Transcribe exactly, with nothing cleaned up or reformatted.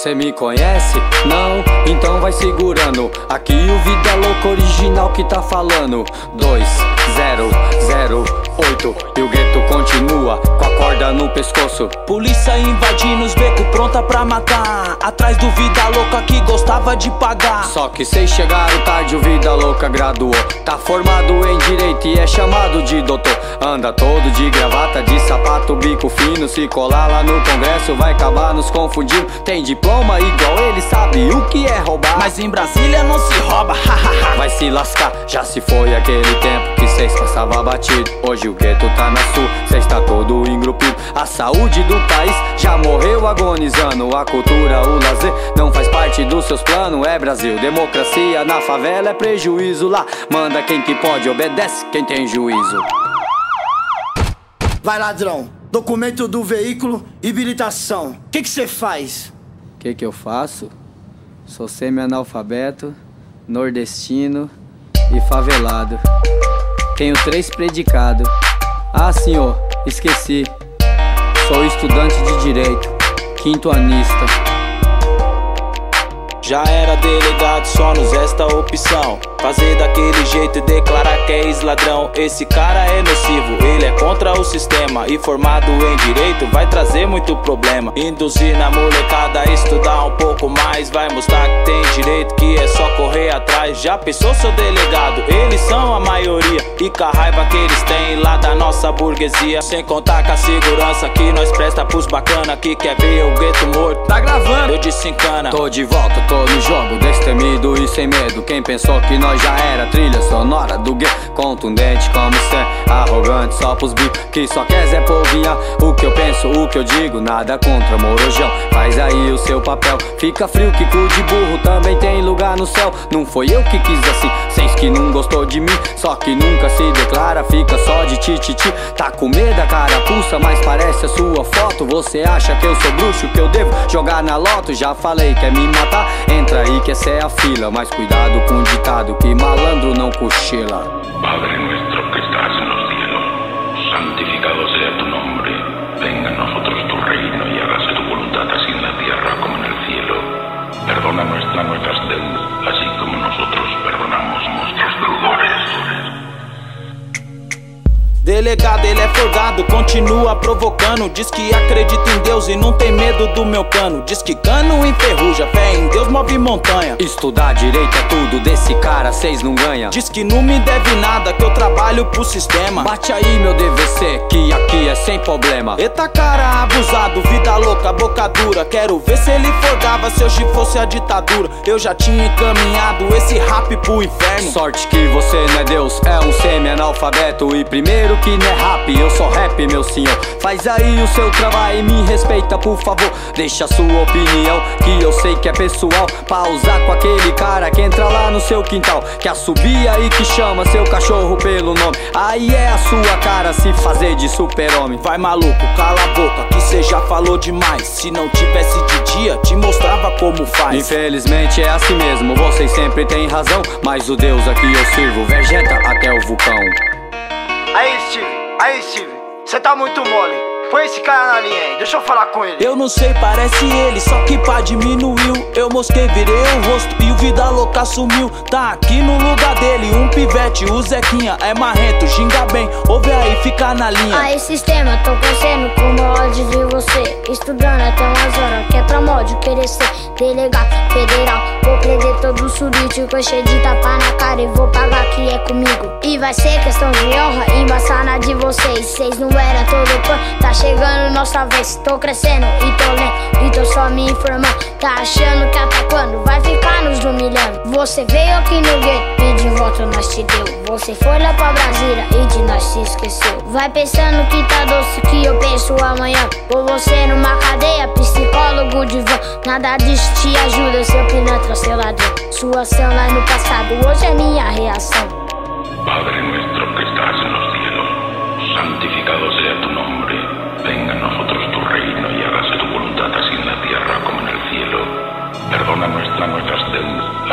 Cê me conhece? Não? Então vai segurando. Aqui o Vida Louca original que tá falando. Dois, zero, zero, oito. E o gueto continua com a corda no pescoço. Polícia invadindo os becos, pronta pra matar. Atrás do Vida Louca que gostava de pagar. Só que cês chegaram tarde, o Vida Louca graduou. Tá formado em direito e é chamado de doutor. Anda todo de gravata, de sapato, bico fino. Se colar lá no congresso vai acabar nos confundindo. Tem diploma igual ele, sabe o que é roubar. Mas em Brasília não se rouba, hahaha. Vai se lascar, já se foi aquele tempo que cês passava batido. Hoje o gueto tá na sua, cês tá todo engrupido. A saúde do país já morreu agonizando. A cultura, o lazer não faz parte dos seus planos. É Brasil, democracia na favela é prejuízo. Lá manda quem que pode, obedece quem tem juízo. Vai, ladrão, documento do veículo e habilitação. Que que cê faz? Que que eu faço? Sou semi-analfabeto, nordestino e favelado. Tenho três predicados. Ah, senhor, esqueci. Sou estudante de direito, quinto anista. Já era delegado, só nos resta opção. Fazer daquele jeito e declarar que é ex-ladrão. Esse cara é nocivo, ele é contra o sistema. E formado em direito vai trazer muito problema. Induzir na molecada a estudar um pouco mais. Vai mostrar que tem direito, que é só correr atrás. Já pensou, seu delegado? Eles são a maioria. E com a raiva que eles têm lá da nossa burguesia. Sem contar com a segurança que nós presta pros bacana. Que quer ver o gueto morto. Tá gravando? Eu disse encana. Tô de volta, tô no jogo, destemido e sem medo. Quem pensou que nós já era trilha sonora do gueto. Contundente como cê, arrogante só pros bicos. Que só quer Zé polvinha, o que eu penso, o que eu digo. Nada contra morojão, faz aí o seu papel. Fica frio que cu de burro também tem lugar no céu. Não foi eu que quis assim, cês que não gostou de mim. Só que nunca se declara, fica só de tititi. Tá com medo da carapuça, mas parece a sua foto. Você acha que eu sou bruxo, que eu devo jogar na loto? Já falei, quer me matar? Entra aí que essa é a fila. Mas cuidado com o ditado, que malandro não cochila. Padre nuestro que estás en los cielos, santificado sea tu nombre. Venga a nosotros tu reino y hágase tu voluntad así en la tierra como en el cielo. Perdona nuestra, nuestras deudas, así como nosotros perdonamos nuestros deudores. Delegado, ele é folgado, continua provocando. Diz que acredita em Deus e não tem medo do meu cano. Diz que cano enferruja, fé em Deus move montanha. Estudar direito é tudo, desse cara cês não ganha. Diz que não me deve nada, que eu trabalho pro sistema. Bate aí meu D V C, que aqui é sem problema. Eita cara abusado, Vida Louca, boca dura. Quero ver se ele folgava, se hoje fosse a ditadura. Eu já tinha encaminhado esse rap pro inferno. Sorte que você não é Deus, é um semi-analfabeto. E primeiro que não é rap, eu sou rap, meu senhor. Faz aí o seu trabalho e me respeita, por favor. Deixa a sua opinião, que eu sei que é pessoal. Pra usar com aquele cara que entra lá no seu quintal, que assobia e que chama seu cachorro pelo nome. Aí é a sua cara se fazer de super-homem. Vai maluco, cala a boca, que cê já falou demais. Se não tivesse de dia, te mostrava como faz. Infelizmente é assim mesmo, vocês sempre têm razão. Mas o Deus a que eu sirvo vegeta até o vulcão. Aí, Steve, aí, Steve, cê tá muito mole. Põe esse cara na linha aí, deixa eu falar com ele. Eu não sei, parece ele, só que pá diminuiu. Eu mosquei, virei o rosto e o Vida Louca sumiu. Tá aqui no lugar dele, um pivete, o Zequinha. É marrento, ginga bem, ouve aí, fica na linha. Aí sistema, tô crescendo com ódio de você. Estudando até umas horas, que é pra mod querer ser delegado federal. Vou prender todo o surito, cheio de tapa na cara e vou pagar que é comigo. E vai ser questão de honra, embaçar na de vocês. Cês não era todo pan, tá chegando nossa vez. Tô crescendo e tô lendo, e tô só me informando. Tá achando que até quando vai ficar nos humilhando? Você veio aqui no gueto e de volta nós te deu. Você foi lá pra Brasília e de nós se esqueceu. Vai pensando que tá doce, que eu penso amanhã. Ou você numa cadeia, psicólogo de van. Nada disso te ajuda, seu pilantra, seu ladrão. Sua ação lá no passado, hoje é minha reação. Padre nuestro que estás en los cielos, santificado sea tu nombre. Venga a nosotros tu reino y hágase tu voluntad así en la tierra como en el cielo. Perdona nuestra, nuestras deudas,